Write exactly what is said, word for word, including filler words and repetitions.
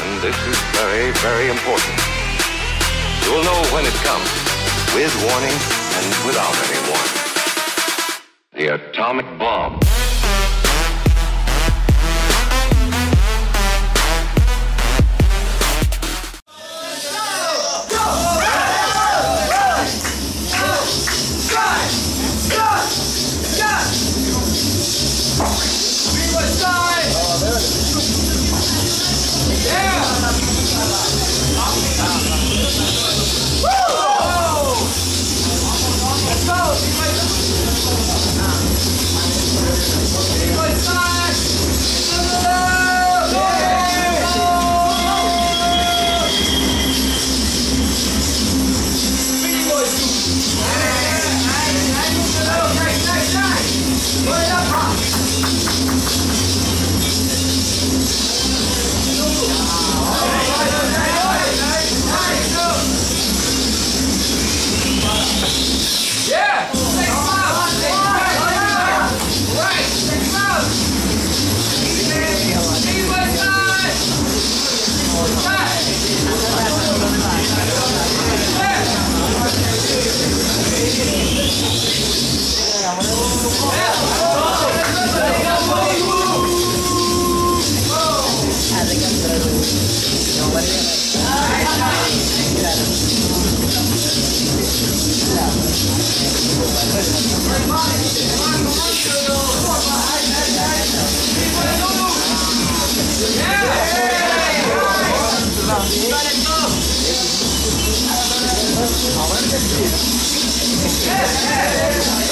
And this is very, very important. You'll know when it comes, with warning and without any warning. The atomic bomb. Yeah!